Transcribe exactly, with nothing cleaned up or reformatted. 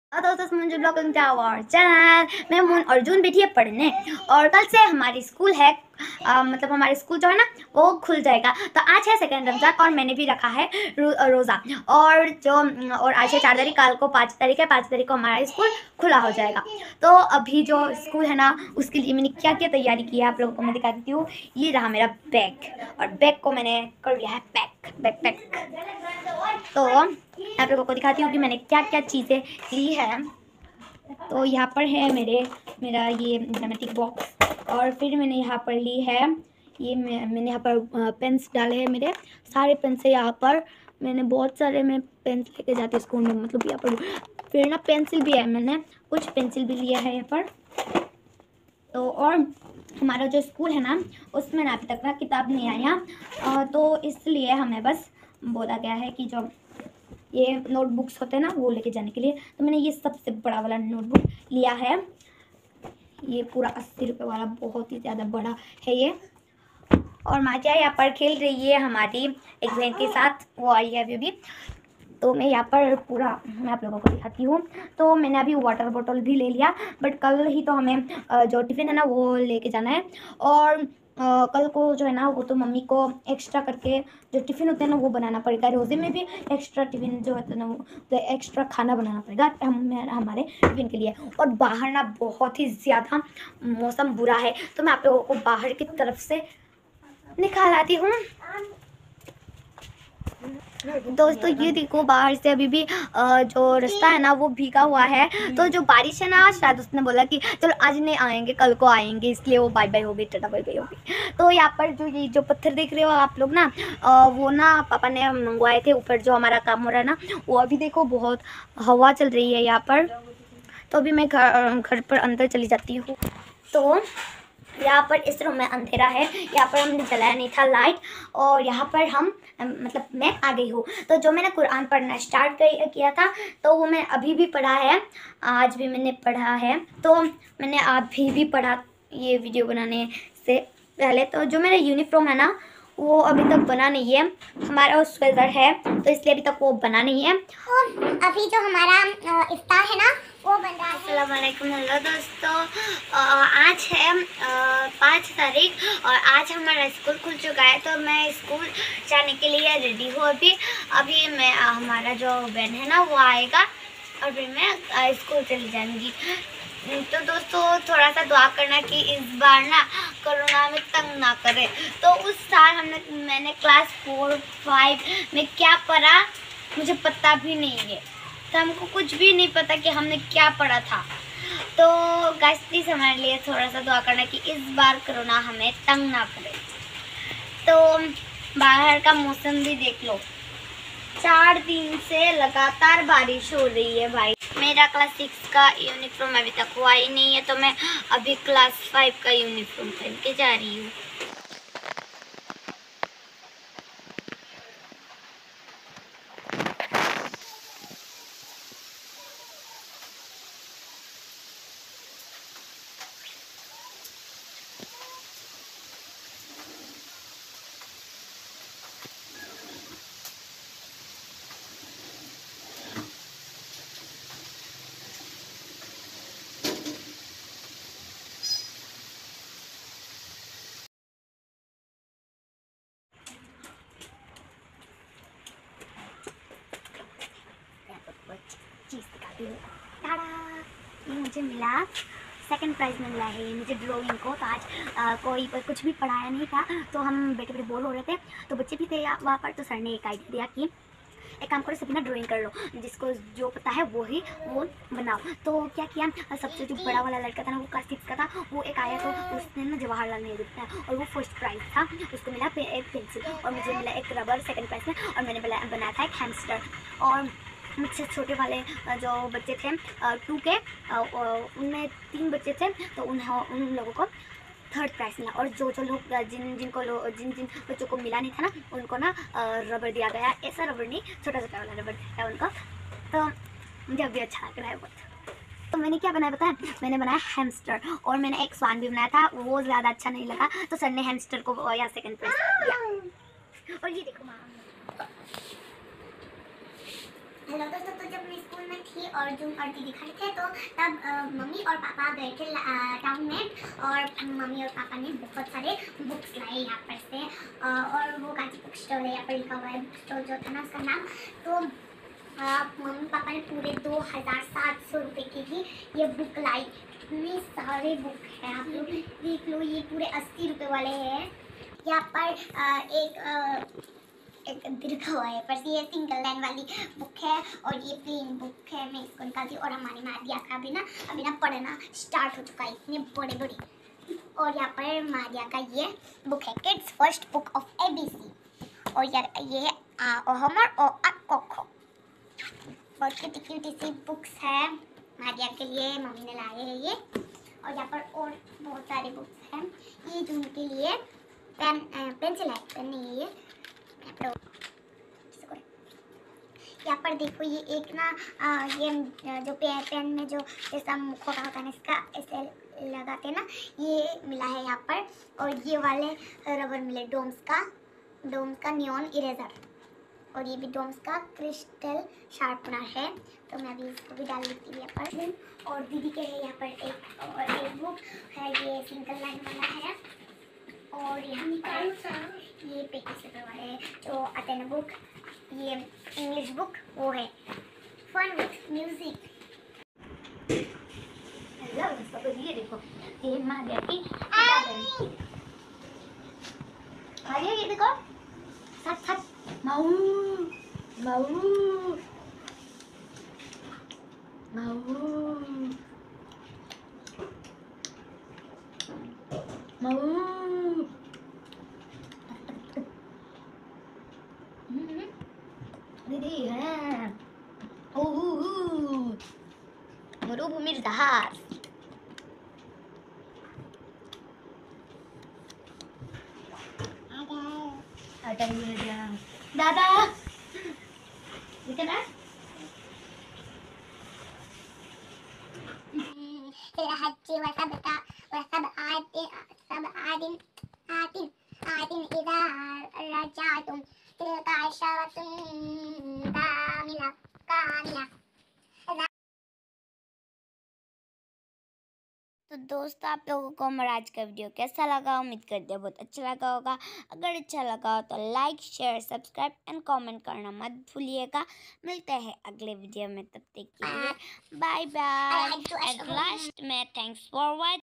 Hello दोस्तों, मुझे blog और चैनल मैं मून अर्जुन बैठी है पढ़ने। और कल से हमारी स्कूल है, आ, मतलब हमारी स्कूल जो है ना वो खुल जाएगा। तो आज है सेकेंड रमजान और मैंने भी रखा है रो, रोज़ा। और जो और आज है चार तारीख, कल को पाँच तारीख है, पाँच तारीख को हमारा स्कूल खुला हो जाएगा। तो अभी जो स्कूल है ना उसके लिए मैंने क्या क्या तैयारी की है आप लोगों को मैं दिखा देती हूँ। ये रहा मेरा बैग, और बैग को मैंने कर लिया है पैक, बैग पैक। तो आप लोगों को दिखाती हूँ कि मैंने क्या क्या चीज़ें ली है। तो यहाँ पर है मेरे मेरा ये ज्योमेट्रिक बॉक्स, और फिर मैंने यहाँ पर ली है ये मैं, मैंने यहाँ पर पेन्स डाले हैं। मेरे सारे पेन्स है यहाँ पर, मैंने बहुत सारे मैं पेन्स लेके जाती हूँ स्कूल में, मतलब यहाँ पर। फिर ना पेंसिल भी है, मैंने कुछ पेंसिल भी लिया है यहाँ पर। तो और हमारा जो स्कूल है ना उसमें ना अभी तक ना किताब नहीं आया, तो इसलिए हमें बस बोला गया है कि जो ये नोटबुक्स होते हैं ना वो लेके जाने के लिए। तो मैंने ये सबसे बड़ा वाला नोटबुक लिया है, ये पूरा अस्सी रुपये वाला, बहुत ही ज़्यादा बड़ा है ये। और माचिया यहाँ पर खेल रही है हमारी एक बहन के साथ, वो आई है अभी अभी। तो मैं यहाँ पर पूरा मैं आप लोगों को दिखाती हूँ। तो मैंने अभी वाटर बॉटल भी ले लिया, बट कल ही तो हमें जो टिफ़िन है ना वो लेके जाना है। और Uh, कल को जो है ना वो तो मम्मी को एक्स्ट्रा करके जो टिफ़िन होते हैं ना वो बनाना पड़ेगा। रोज़े में भी एक्स्ट्रा टिफ़िन जो होता है ना वो तो एक्स्ट्रा खाना बनाना पड़ेगा हम हमारे टिफ़िन के लिए। और बाहर ना बहुत ही ज़्यादा मौसम बुरा है, तो मैं आप लोगों को बाहर की तरफ से निकाल आती हूँ। दोस्तों ये देखो, बाहर से अभी भी जो रास्ता है ना वो भीगा हुआ है। तो जो बारिश है ना शायद उसने बोला कि चलो आज नहीं आएंगे कल को आएंगे, इसलिए वो बाय बाय हो गई, टाटा बाय बाय हो गई। तो यहाँ पर जो ये जो पत्थर देख रहे हो आप लोग ना, वो ना पापा ने मंगवाए थे। ऊपर जो हमारा काम हो रहा है ना वो अभी देखो बहुत हवा चल रही है यहाँ पर। तो अभी मैं घर घर पर अंदर चली जाती हूँ। तो यहाँ पर इस रूम में अंधेरा है, यहाँ पर हमने जलाया नहीं था लाइट, और यहाँ पर हम मतलब मैं आ गई हूँ। तो जो मैंने कुरान पढ़ना स्टार्ट किया था तो वो मैं अभी भी पढ़ा है, आज भी मैंने पढ़ा है। तो मैंने अभी भी पढ़ा ये वीडियो बनाने से पहले। तो जो मेरा यूनिफॉर्म है ना वो अभी तक बना नहीं है, हमारा स्वेटर है तो इसलिए अभी तक वो बना नहीं है। तो अभी जो हमारा इफ्तार है ना वो बन रहा है। अस्सलाम वालेकुम। हेलो दोस्तों, आज है पाँच तारीख और आज हमारा स्कूल खुल चुका है। तो मैं स्कूल जाने के लिए रेडी हूँ। अभी अभी मैं हमारा जो वैन है ना वो आएगा और फिर मैं स्कूल चली जाऊँगी। तो दोस्तों थोड़ा सा दुआ करना कि इस बार ना कोरोना में तंग ना करे। तो उस साल हमने मैंने क्लास फोर फाइव में क्या पढ़ा मुझे पता भी नहीं है, तो हमको कुछ भी नहीं पता कि हमने क्या पढ़ा था। तो गाइस प्लीज़ हमारे लिए थोड़ा सा दुआ करना कि इस बार कोरोना हमें तंग ना करे। तो बाहर का मौसम भी देख लो, चार दिन से लगातार बारिश हो रही है भाई। मेरा क्लास सिक्स का यूनिफॉर्म अभी तक हुआ ही नहीं है, तो मैं अभी क्लास फाइव का यूनिफॉर्म पहन के जा रही हूँ। चीज़ दिखाती हूँ, टाड़ा, ये मुझे मिला सेकंड प्राइज़ में मिला है ये मुझे ड्राइंग को। तो आज आ, कोई कुछ भी पढ़ाया नहीं था, तो हम बैठे बैठे बोर हो रहे थे, तो बच्चे भी थे वहाँ पर। तो सर ने एक आइडिया दिया कि एक काम करो सभी ना ड्राइंग कर लो, जिसको जो पता है वो ही वो बनाओ। तो क्या किया, सबसे जो बड़ा वाला लड़का था ना वो क्लास सिक्स का था, वो एक आया तो उसने ना जवाहरलाल नेहरू था और वो फर्स्ट प्राइज़ था, उसको मिला एक पेंसिल और मुझे मिला एक रबर सेकंड प्राइज़ में। और मैंने बनाया था एक हैमस्टर। और मुझसे छोटे वाले जो बच्चे थे टू के, उनमें तीन बच्चे थे, तो उन उन लोगों को थर्ड प्राइज़ मिला। और जो जो लोग जिन जिनको लो जिन जिन बच्चों को मिला नहीं था ना उनको ना रबर दिया गया, ऐसा रबर नहीं, छोटा छोटा वाला रबर दिया उनको। तो मुझे अभी अच्छा लग रहा है बहुत। तो मैंने क्या बनाया बताया, मैंने बनाया हैमस्टर, और मैंने एक स्वान भी बनाया था, वो ज़्यादा अच्छा नहीं लगा, तो सर ने हैमस्टर को या सेकंड प्राइज़ दिया। और ये देखो माँ, हेलो दोस्तों, तो जब मैं स्कूल में थी और जून और दीदी खड़े थे तो तब अ, मम्मी और पापा गए थे टाउन में और मम्मी और पापा ने बहुत सारे बुक्स लाए यहाँ पर से अ, और वो गाजी बुक स्टोर है, यहाँ पर लिखा हुआ है बुक स्टोर जो था ना उसका नाम। तो अ, मम्मी पापा ने पूरे दो हज़ार सात सौ रुपये की भी ये बुक लाई। इतने सारे बुक हैं, आप लोग देख लो, ये पूरे अस्सी रुपये वाले हैं। यहाँ पर अ, एक अ, एक लिखा हुआ है, पर ये सिंगल लाइन वाली बुक है और ये प्लेन बुक है। मैं इसको निकालती हूँ और हमारी मारिया का भी ना अभी ना पढ़ना स्टार्ट हो चुका है, इतने बड़े बड़े। और यहाँ पर मारिया का ये बुक है, kids first book of A B C. और यार ये है आ ओ हमर ओ आ को खो। बहुत क्यूटी क्यूटी सी बुक्स है मारिया के लिए, मम्मी ने लाए हैं ये। और यहाँ पर और बहुत सारे बुक्स हैं। ये जून के लिए पेन पेंसिल है, पेन नहीं है ये। यहाँ पर देखो ये एक ना आ, ये जो पेन पेन में जो जैसा खोटा होता है ना, इसका ऐसे लगाते ना, ये मिला है यहाँ पर। और ये वाले रबर मिले डोम्स का, डोम्स का नियॉन इरेजर। और ये भी डोम्स का क्रिस्टल शार्पनर है। तो मैं अभी इसको भी डाल देती हूँ यहाँ पर। और दीदी के लिए यहाँ पर एक और एक बुक है, ये सिंगल लाइन वाला है। और यहाँ पर ये पैकेज पेपर वाले जो आते हैं ना बुक, ये इंग्लिश बुक वो है, फन विथ म्यूजिक। हेलो दोस्तों, तो ये देखो, ये मारिया की किताब है। मारिया ये देखो, सच सच माऊ माऊ माऊ माऊ। दीदी है मरुभूमीर जहाज। दादा इतना तेरा हच्ची वैसा बेटा वैसा आतिन सब आदिन आतिन आतिन इदा रजा तुम तिलका शवतुम कामिला कामिला। तो दोस्तों, आप लोगों को हमारा आज का वीडियो कैसा लगा? उम्मीद करते हैं बहुत अच्छा लगा होगा। अगर अच्छा लगा हो तो like share subscribe and comment करना मत भूलिएगा। मिलते हैं अगले वीडियो में, तब तक के लिए बाय बाय। एंड लास्ट में थैंक्स फॉर वॉचिंग।